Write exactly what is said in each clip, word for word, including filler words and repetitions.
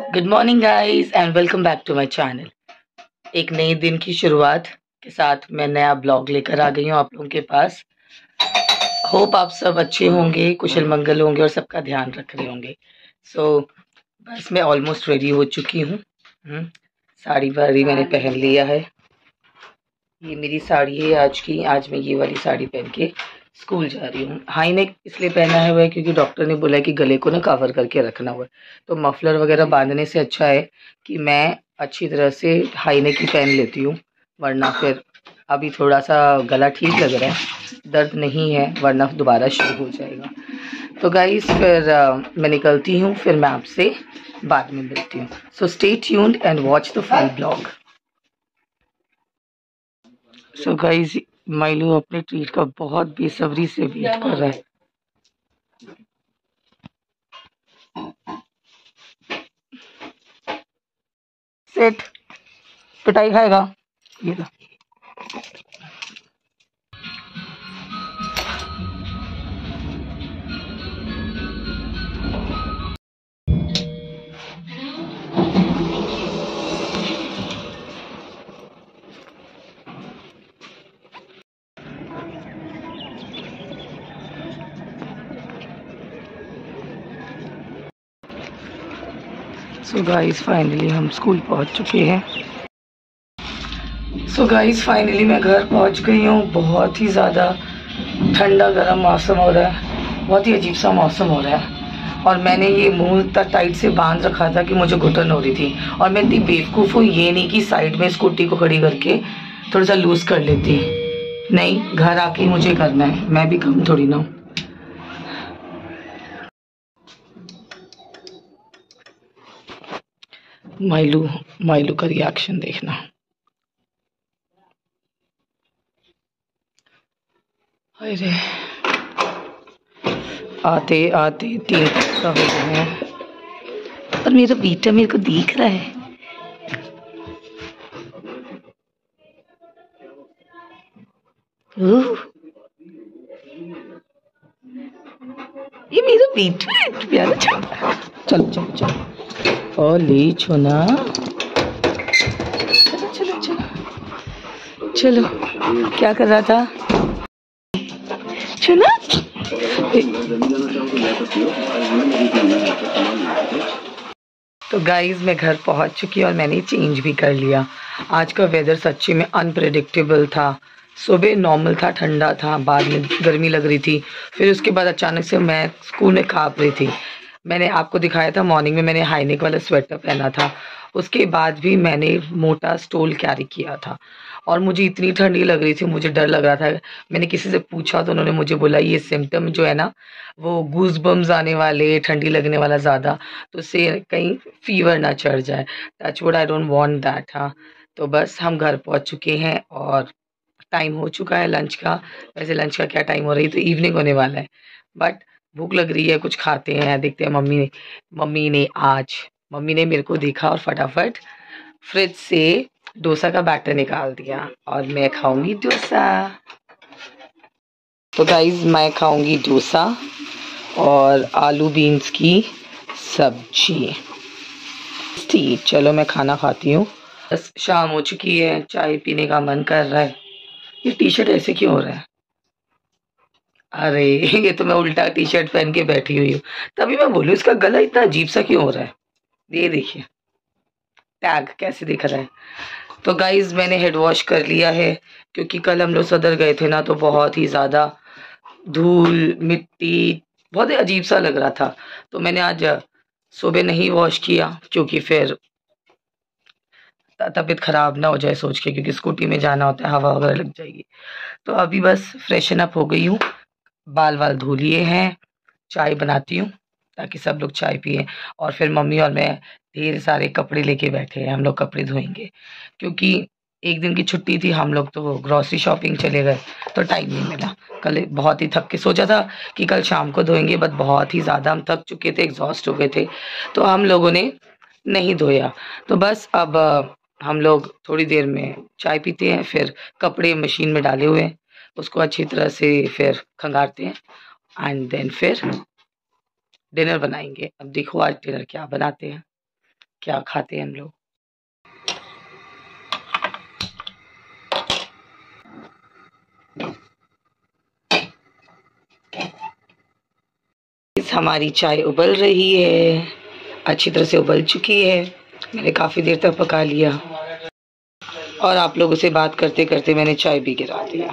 Good morning guys and welcome back to my channel. एक नए दिन की शुरुआत के साथ मैं नया ब्लॉग लेकर आ गई हूँ आप लोगों के पास। होप आप सब अच्छे होंगे, कुशल मंगल होंगे और सबका ध्यान रख रहे होंगे। सो so, बस मैं ऑलमोस्ट रेडी हो चुकी हूँ। साड़ी वाड़ी मैंने पहन लिया है। ये मेरी साड़ी है आज की। आज मैं ये वाली साड़ी पहन के स्कूल जा रही हूँ। हाई नेक इसलिए पहना है हुआ है क्योंकि डॉक्टर ने बोला है कि गले को ना कवर करके रखना हुआ है, तो मफलर वगैरह बांधने से अच्छा है कि मैं अच्छी तरह से हाई नेक ही पहन लेती हूँ, वरना फिर अभी थोड़ा सा गला ठीक लग रहा है, दर्द नहीं है, वरना दोबारा शुरू हो जाएगा। तो गाइस फिर uh, मैं निकलती हूँ, फिर मैं आपसे बाद में मिलती हूँ। So stay tuned and watch the full blog. So guys माइलू अपने ट्रीट का बहुत बेसब्री से वेट कर रहा है। सेट पिटाई खाएगा ये लो। सो गाइस फाइनली हम स्कूल पहुंच चुके हैं। सो गाइस फाइनली मैं घर पहुंच गई हूँ। बहुत ही ज़्यादा ठंडा गर्म मौसम हो रहा है, बहुत ही अजीब सा मौसम हो रहा है। और मैंने ये मुंह इतना टाइट से बांध रखा था कि मुझे घुटन हो रही थी, और मैं इतनी बेवकूफ़ हूँ ये नहीं कि साइड में स्कूटी को खड़ी करके थोड़ा सा लूज़ कर लेती। नहीं, घर आके ही मुझे करना है, मैं भी कम थोड़ी ना हूँ। माइलू माइलू का रिएक्शन देखना। अरे आते आते तीन सा हो गए हैं और मेरा बेटा मेरे को देख रहा है। ओह, ये मेरा बेटा है प्यारा छोटा। चलो चलो चलो ओ ले छोना, चलो चलो चलो चलो। क्या कर रहा था छोना? तो गाइज मैं घर पहुंच चुकी और मैंने चेंज भी कर लिया। आज का वेदर सच्ची में अनप्रेडिक्टेबल था। सुबह नॉर्मल था, ठंडा था, बाद में गर्मी लग रही थी, फिर उसके बाद अचानक से मैं स्कूल में काँप रही थी। मैंने आपको दिखाया था मॉर्निंग में मैंने हाईनेक वाला स्वेटर पहना था, उसके बाद भी मैंने मोटा स्टोल कैरी किया था और मुझे इतनी ठंडी लग रही थी, मुझे डर लग रहा था। मैंने किसी से पूछा तो उन्होंने मुझे बोला ये सिम्टम जो है ना वो गूज बम्स आने वाले, ठंडी लगने वाला ज़्यादा, तो उससे कहीं फीवर ना चढ़ जाए। Touch wood, I don't want that. हाँ, तो बस हम घर पहुंच चुके हैं और टाइम हो चुका है लंच का। वैसे लंच का क्या टाइम हो रही है, तो इवनिंग होने वाला है, बट भूख लग रही है, कुछ खाते हैं, देखते हैं। मम्मी ने मम्मी ने आज मम्मी ने मेरे को देखा और फटाफट फ्रिज से डोसा का बैटर निकाल दिया और मैं खाऊंगी डोसा। तो गाइज मैं खाऊंगी डोसा और आलू बीन्स की सब्जी। ठीक, चलो मैं खाना खाती हूँ। बस शाम हो चुकी है, चाय पीने का मन कर रहा है। ये टी शर्ट ऐसे क्यों हो रहा है? अरे ये तो मैं उल्टा टी शर्ट पहन के बैठी हुई हूँ, तभी मैं बोलूँ इसका गला इतना अजीब सा क्यों हो रहा है। ये देखिए टैग कैसे दिख रहा है। तो गाइज मैंने हेड वॉश कर लिया है क्योंकि कल हम लोग सदर गए थे ना, तो बहुत ही ज़्यादा धूल मिट्टी, बहुत ही अजीब सा लग रहा था। तो मैंने आज सुबह नहीं वॉश किया क्योंकि फिर तबीयत ख़राब ना हो जाए सोच के, क्योंकि स्कूटी में जाना होता है, हवा वगैरह लग जाएगी। तो अभी बस फ्रेशन अप हो गई हूँ, बाल वाल धो लिए हैं, चाय बनाती हूँ ताकि सब लोग चाय पिए। और फिर मम्मी और मैं ढेर सारे कपड़े लेके बैठे हैं, हम लोग कपड़े धोएंगे क्योंकि एक दिन की छुट्टी थी, हम लोग तो ग्रॉसरी शॉपिंग चले गए तो टाइम नहीं मिला। कल बहुत ही थक के सोचा था कि कल शाम को धोएंगे, बट बहुत ही ज़्यादा हम थक चुके थे, एग्जॉस्ट हो गए थे, तो हम लोगों ने नहीं धोया। तो बस अब हम लोग थोड़ी देर में चाय पीते हैं, फिर कपड़े मशीन में डाले हुए हैं, उसको अच्छी तरह से फिर खंगारते हैं एंड देन फिर डिनर बनाएंगे। अब देखो आज डिनर क्या बनाते हैं। क्या खाते हैं हम लोग। हमारी चाय उबल रही है, अच्छी तरह से उबल चुकी है। मैंने काफ़ी देर तक पका लिया और आप लोगों से बात करते करते मैंने चाय भी गिरा दिया।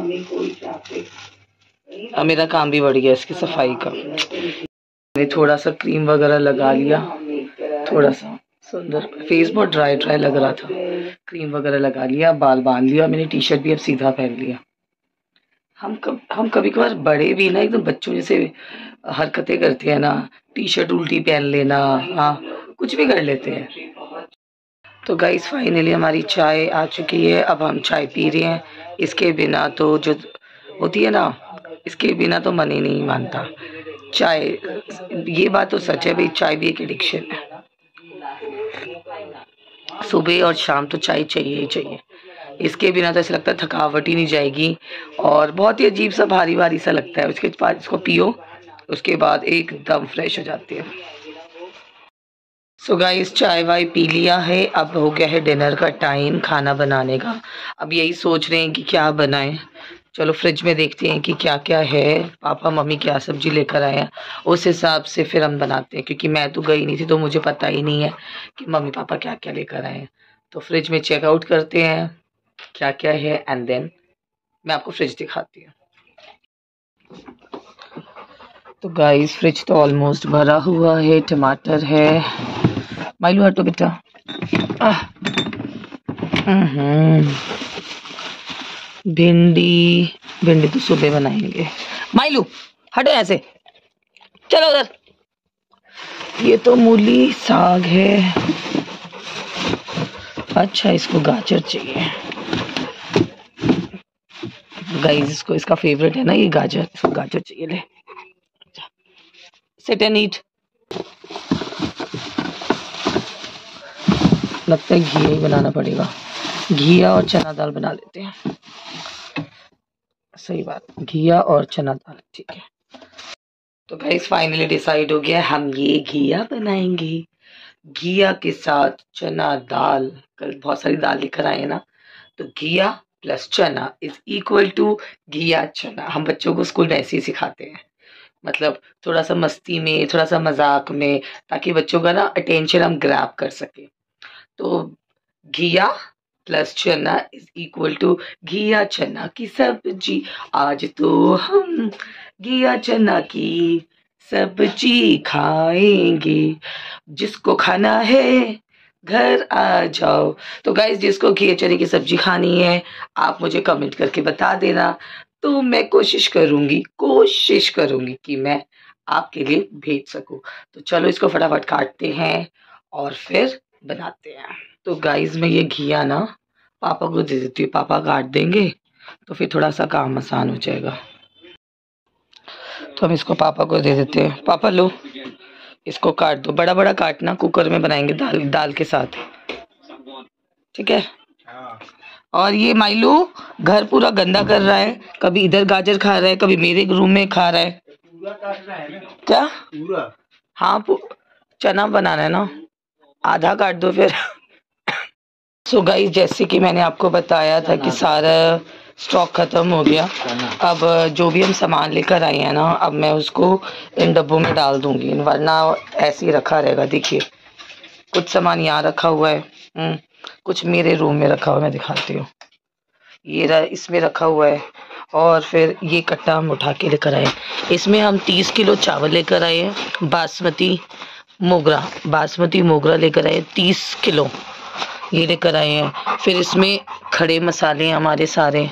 अब मेरा काम भी बढ़ गया इसकी सफाई का। मैंने थोड़ा सा क्रीम वगैरह लगा लिया, थोड़ा सा सुंदर, फेस बहुत ड्राई ड्राई लग रहा था, क्रीम वगैरह लगा लिया, बाल बांध लिया, मैंने टी शर्ट भी अब सीधा पहन लिया। हम कब हम कभी कभार बड़े भी ना एकदम बच्चों जैसे हरकतें करते हैं ना, टी शर्ट उल्टी पहन लेना, हाँ कुछ भी कर लेते हैं। तो गाइस फाइनली हमारी चाय आ चुकी है, अब हम चाय पी रहे हैं। इसके बिना तो जो होती है ना, इसके बिना तो मन ही नहीं मानता चाय। ये बात तो सच है भाई, चाय भी एक एडिक्शन है। सुबह और शाम तो चाय चाहिए ही चाहिए, इसके बिना तो ऐसा लगता है थकावट ही नहीं जाएगी और बहुत ही अजीब सा भारी भारी सा लगता है। उसके बाद इसको पियो, उसके बाद एकदम फ्रेश हो जाती है। सो गाइस चाय वाय पी लिया है, अब हो गया है डिनर का टाइम, खाना बनाने का। अब यही सोच रहे हैं कि क्या बनाएं। चलो फ्रिज में देखते हैं कि क्या क्या है, पापा मम्मी क्या सब्जी लेकर आए हैं, उस हिसाब से फिर हम बनाते हैं। क्योंकि मैं तो गई नहीं थी तो मुझे पता ही नहीं है कि मम्मी पापा क्या क्या लेकर आए हैं। तो फ्रिज में चेकआउट करते हैं क्या क्या है एंड देन मैं आपको फ्रिज दिखाती हूँ। तो गाइस फ्रिज तो ऑलमोस्ट भरा हुआ है। टमाटर है, माइलू हटो बेटा, हम्म भिंडी, भिंडी तो सुबह बनाएंगे। माइलू हटो ऐसे, चलो उधर। ये तो मूली साग है, अच्छा इसको गाजर चाहिए। गाइस इसको, इसका फेवरेट है ना ये गाजर, इसको गाजर चाहिए। ले सिट एंड ईट। लगता है घी ही बनाना पड़ेगा, घिया और चना दाल बना लेते हैं। सही बात, घिया और चना दाल, ठीक है। तो गाइस फाइनली डिसाइड हो गया, हम ये घिया बनाएंगे। घिया के साथ चना दाल, कल बहुत सारी दाल लेकर आए ना, तो घिया प्लस चना इज इक्वल टू घिया चना। हम बच्चों को स्कूल में ऐसे ही सिखाते हैं, मतलब थोड़ा सा मस्ती में, थोड़ा सा मजाक में, ताकि बच्चों का ना अटेंशन हम ग्रैब कर सके। तो घिया प्लस चना इज इक्वल टू घिया चना की सब्जी। आज तो हम घिया चना की सब्जी खाएंगे, जिसको खाना है घर आ जाओ। तो गाइस जिसको घिया चने की सब्जी खानी है आप मुझे कमेंट करके बता देना, तो मैं कोशिश करूंगी कोशिश करूंगी कि मैं आपके लिए भेज सकूं। तो चलो इसको फटाफट काटते हैं और फिर बनाते हैं। तो गाइस मैं ये घिया ना पापा को दे देती हूँ, पापा काट देंगे तो फिर थोड़ा सा काम आसान हो जाएगा। तो हम इसको पापा को दे देते हैं। पापा लो इसको काट दो, बड़ा बड़ा काटना, कुकर में बनाएंगे दाल दाल के साथ, ठीक है। और ये माइलू घर पूरा गंदा कर रहा है, कभी इधर गाजर खा रहा है, कभी मेरे रूम में खा रहा है। क्या पूरा? हाँ चना बनाना है ना, आधा काट दो फिर। सो गाइस जैसे कि मैंने आपको बताया था कि सारा स्टॉक खत्म हो गया। अब जो भी हम सामान लेकर आए हैं ना, अब मैं उसको इन डब्बों में डाल दूंगी, वरना ऐसे ही रखा रहेगा। देखिए कुछ सामान यहाँ रखा हुआ है, कुछ मेरे रूम में रखा हुआ है, मैं दिखाती हूँ। ये रहा, इसमें रखा हुआ है। और फिर ये कट्टा हम उठा के लेकर आए, इसमें हम तीस किलो चावल लेकर आए हैं, बासमती मोगरा, बासमती मोगरा लेकर आए तीस किलो, ये लेकर आए हैं। फिर इसमें खड़े मसाले हमारे सारे,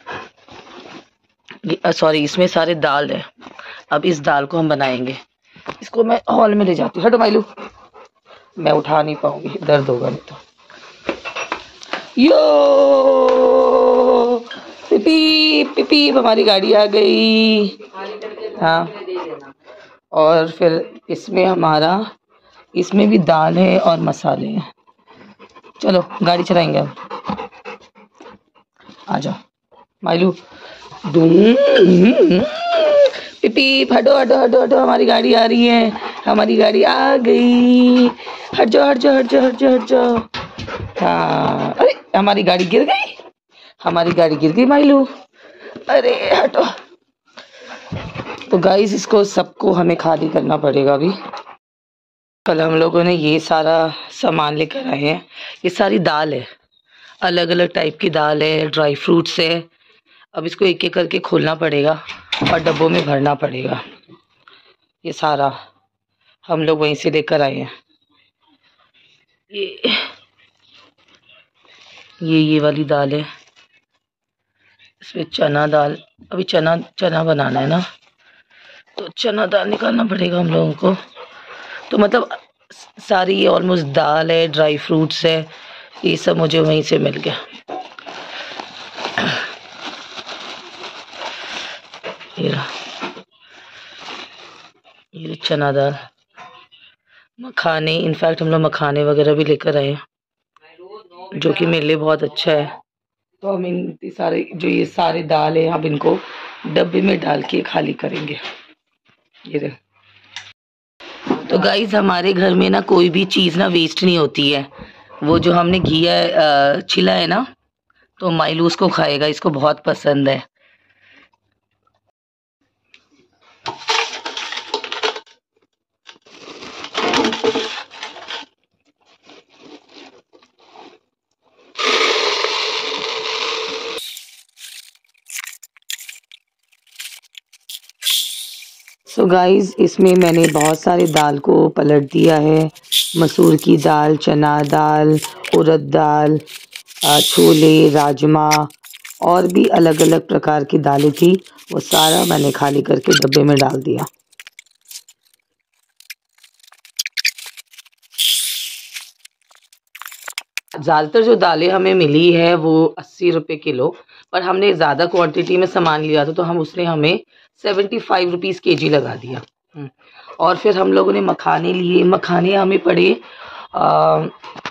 सॉरी इसमें सारे दाल है। अब इस दाल को हम बनाएंगे, इसको मैं हॉल में ले जाती हूँ। हटो माइलू, मैं उठा नहीं पाऊंगी, दर्द होगा नहीं तो। यो पिपी पिपी हमारी गाड़ी आ गई। हाँ और फिर इसमें हमारा, इसमें भी दाल है और मसाले हैं। चलो गाड़ी चलाएंगे अब, आ जाओ माइलू। पिपी हटो हटो हटो हटो, हमारी गाड़ी आ रही है, हमारी गाड़ी आ गई, हट जाओ हट जाओ हट जाओ हट जाओ हट जाओ। हाँ, अरे हमारी गाड़ी गिर गई, हमारी गाड़ी गिर गई माइलू, अरे हटो। तो गाइस इसको सबको हमें खाली करना पड़ेगा अभी। कल हम लोगों ने ये सारा सामान लेकर आए हैं। ये सारी दाल है, अलग अलग टाइप की दाल है, ड्राई फ्रूट्स है। अब इसको एक एक करके खोलना पड़ेगा और डब्बों में भरना पड़ेगा। ये सारा हम लोग वहीं से लेकर आए हैं। ये ये ये वाली दाल है, इसमें चना दाल, अभी चना चना बनाना है ना, तो चना दाल निकालना पड़ेगा हम लोगों को। तो मतलब सारी ये ऑलमोस्ट दाल है, ड्राई फ्रूट्स है, ये सब मुझे वहीं से मिल गया। ये रहा, ये चना दाल, मखाने, इनफैक्ट हम लोग मखाने वगैरह भी लेकर आए हैं जो कि मेरे लिए बहुत अच्छा है। तो हम इन सारे जो ये सारे दाल है अब इनको डब्बे में डाल के खाली करेंगे। ये देख। तो गाइस हमारे घर में ना कोई भी चीज़ ना वेस्ट नहीं होती है। वो जो हमने घिया छिला है ना, तो माइलू उसको खाएगा, इसको बहुत पसंद है। सो so गाइस इसमें मैंने बहुत सारे दाल को पलट दिया है। मसूर की दाल, चना दाल, उड़द दाल, छोले, राजमा और भी अलग अलग प्रकार की दालें थी, वो सारा मैंने खाली करके डब्बे में डाल दिया। ज़्यादातर जो दालें हमें मिली है वो अस्सी रुपये किलो, पर हमने ज़्यादा क्वांटिटी में सामान लिया था तो हम उसने हमें सेवेंटी फाइव रुपीज़ के जी लगा दिया। और फिर हम लोगों ने मखाने लिए, मखाने हमें पड़े आ,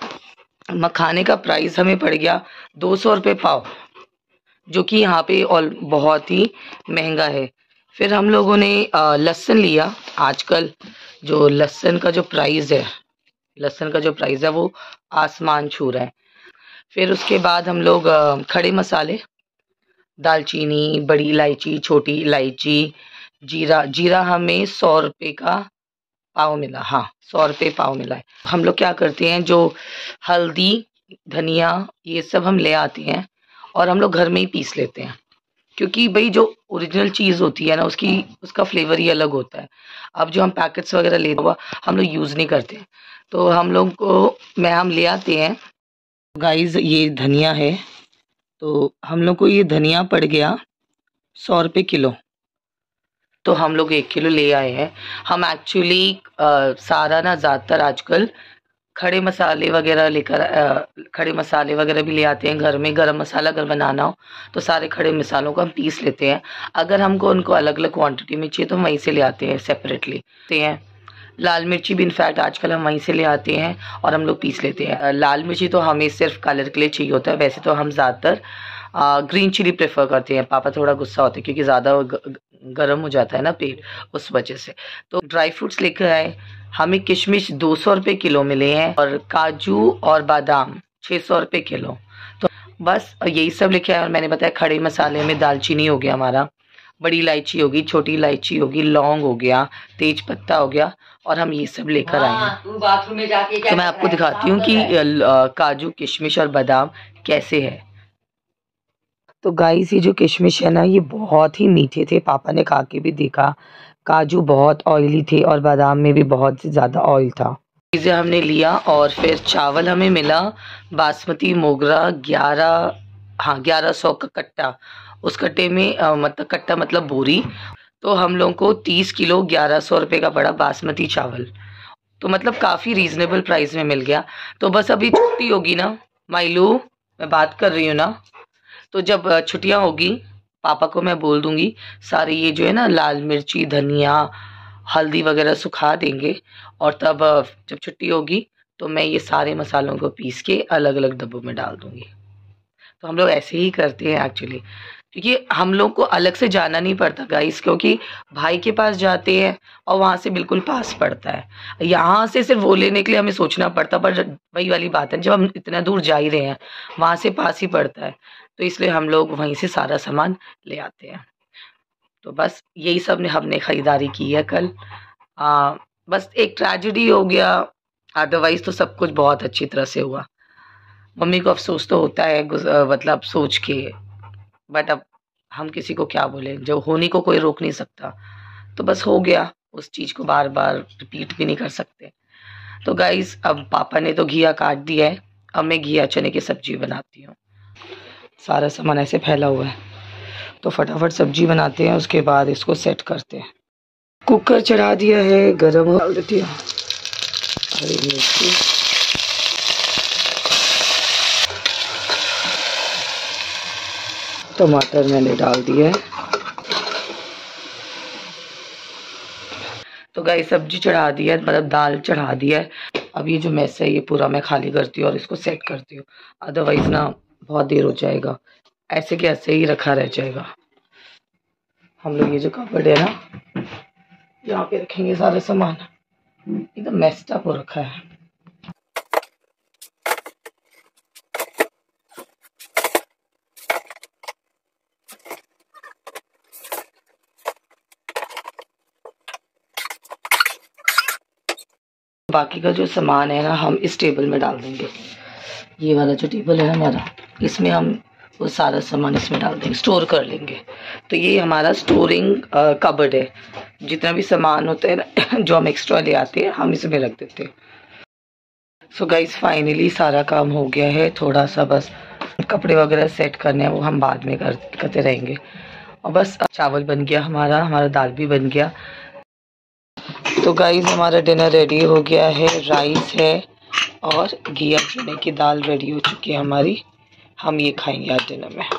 मखाने का प्राइस हमें पड़ गया दो सौ रुपये पाव, जो कि यहाँ पे ऑल बहुत ही महंगा है। फिर हम लोगों ने लहसुन लिया। आजकल जो लहसुन का जो प्राइस है लहसुन का जो प्राइस है वो आसमान छू रहा है। फिर उसके बाद हम लोग खड़े मसाले, दालचीनी, बड़ी इलायची, छोटी इलायची, जीरा जीरा हमें सौ रुपये का पाव मिला। हाँ, सौ रुपये पाव मिला है। हम लोग क्या करते हैं, जो हल्दी, धनिया, ये सब हम ले आते हैं और हम लोग घर में ही पीस लेते हैं, क्योंकि भाई जो ओरिजिनल चीज़ होती है ना उसकी उसका फ्लेवर ही अलग होता है। अब जो हम पैकेट्स वगैरह लेते हुआ हम लोग यूज़ नहीं करते, तो हम लोग को मैं हम ले आते हैं। गाइस ये धनिया है, तो हम लोग को ये धनिया पड़ गया सौ रुपये किलो, तो हम लोग एक किलो ले आए हैं। हम एक्चुअली सारा ना ज़्यादातर आजकल खड़े मसाले वगैरह लेकर खड़े मसाले वगैरह भी ले आते हैं घर में। गरम मसाला अगर बनाना हो तो सारे खड़े मसालों को हम पीस लेते हैं। अगर हमको उनको अलग अलग क्वांटिटी में चाहिए तो हम वहीं से ले आते हैं, सेपरेटली लेते हैं। लाल मिर्ची भी इनफैक्ट आजकल हम वहीं से ले आते हैं और हम लोग पीस लेते हैं। लाल मिर्ची तो हमें सिर्फ कलर के लिए चाहिए होता है, वैसे तो हम ज़्यादातर ग्रीन चिली प्रेफर करते हैं। पापा थोड़ा गुस्सा होते हैं क्योंकि ज़्यादा गर्म हो जाता है ना पेट, उस वजह से। तो ड्राई फ्रूट्स लेकर आए, हमें किशमिश दो सौ रुपये किलो मिले हैं और काजू और बादाम छः सौ रुपये किलो। तो बस यही सब लेके आए। और मैंने बताया खड़े मसाले में दालचीनी हो गया हमारा, बड़ी इलायची होगी, छोटी इलायची होगी, लौंग हो गया, तेज पत्ता हो गया, और हम ये सब लेकर आए हैं। बाथरूम में जाके तो मैं आपको दिखाती हूँ कि काजू, किशमिश और बादाम कैसे है। तो गाइस ये जो किशमिश है ना ये बहुत ही मीठे थे, पापा ने खा के भी देखा। काजू बहुत ऑयली थे और बादाम में भी बहुत ज़्यादा ऑयल था। चीज़ें हमने लिया और फिर चावल हमें मिला बासमती मोगरा ग्यारह, हाँ ग्यारह सौ का कट्टा। उस कट्टे में आ, मतलब कट्टा मतलब बोरी। तो हम लोगों को तीस किलो ग्यारह सौ रुपये का पड़ा बासमती चावल, तो मतलब काफ़ी रीज़नेबल प्राइस में मिल गया। तो बस अभी छुट्टी होगी ना माइलू, मैं बात कर रही हूँ ना, तो जब छुट्टियाँ होगी पापा को मैं बोल दूँगी सारे ये जो है ना लाल मिर्ची, धनिया, हल्दी वगैरह सुखा देंगे, और तब जब छुट्टी होगी तो मैं ये सारे मसालों को पीस के अलग अलग डब्बों में डाल दूँगी। तो हम लोग ऐसे ही करते हैं एक्चुअली, क्योंकि हम लोग को अलग से जाना नहीं पड़ता गाइस, क्योंकि भाई के पास जाते हैं और वहाँ से बिल्कुल पास पड़ता है। यहाँ से सिर्फ वो लेने के लिए हमें सोचना पड़ता, पर वही वाली बात है, जब हम इतना दूर जा ही रहे हैं वहाँ से पास ही पड़ता है, तो इसलिए हम लोग वहीं से सारा सामान ले आते हैं। तो बस यही सब ने हमने ख़रीदारी की है कल। आ, बस एक ट्रेजेडी हो गया, अदरवाइज तो सब कुछ बहुत अच्छी तरह से हुआ। मम्मी को अफसोस तो होता है मतलब सोच के, बट अब हम किसी को क्या बोले, जो होने को कोई रोक नहीं सकता, तो बस हो गया, उस चीज़ को बार बार रिपीट भी नहीं कर सकते। तो गाइस अब पापा ने तो घिया काट दिया है, अब मैं घिया चने की सब्जी बनाती हूँ। सारा सामान ऐसे फैला हुआ है, तो फटाफट सब्जी बनाते हैं, उसके बाद इसको सेट करते हैं। कुकर चढ़ा दिया है, गरम डाल देती हूँ हरी मिर्ची, टमाटर मैंने डाल दिया है। तो गाइस सब्जी चढ़ा दिया है, मतलब दाल चढ़ा दिया है। अब ये जो मैस है ये पूरा मैं खाली करती हूँ और इसको सेट करती हूँ, अदरवाइज ना बहुत देर हो जाएगा, ऐसे के ऐसे ही रखा रह जाएगा। हम लोग ये जो कपबोर्ड है ना, यहाँ पे रखेंगे सारे सामान, एकदम मेस्ड अप हो रखा है। बाकी का जो सामान है ना हम इस टेबल में डाल देंगे, ये वाला जो टेबल है ना हमारा, इसमें हम वो सारा सामान इसमें डाल देंगे, स्टोर कर लेंगे। तो ये हमारा स्टोरिंग कबर्ड है, जितना भी सामान होता है ना जो हम एक्स्ट्रा ले आते हैं हम इसमें रख देते हैं। सो गाइस फाइनली सारा काम हो गया है, थोड़ा सा बस कपड़े वगैरह सेट करने हैं, वो हम बाद में कर, करते रहेंगे। और बस चावल बन गया हमारा, हमारा दाल भी बन गया। तो गाइस हमारा डिनर रेडी हो गया है, राइस है और घिया चने की दाल रेडी हो चुकी है हमारी, हम ये खाएंगे आज डिनर में।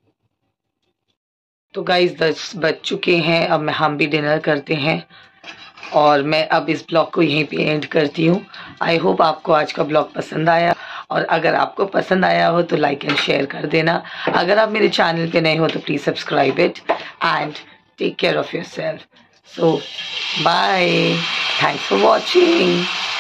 तो गाइस दस बज चुके हैं, अब हम भी डिनर करते हैं और मैं अब इस ब्लॉग को यहीं पे एंड करती हूँ। आई होप आपको आज का ब्लॉग पसंद आया, और अगर आपको पसंद आया हो तो लाइक एंड शेयर कर देना। अगर आप मेरे चैनल पे नए हो तो please subscribe it and take care of yourself. So, bye. Thanks for watching.